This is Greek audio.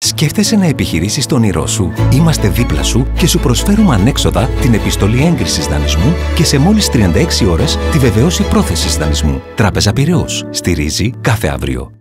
Σκέφτεσαι να επιχειρήσεις το όνειρό σου? Είμαστε δίπλα σου και σου προσφέρουμε ανέξοδα την επιστολή έγκρισης δανεισμού και σε μόλις 36 ώρες τη βεβαίωση πρόθεσης δανεισμού. Τράπεζα Πειραιώς. Στηρίζει κάθε αύριο.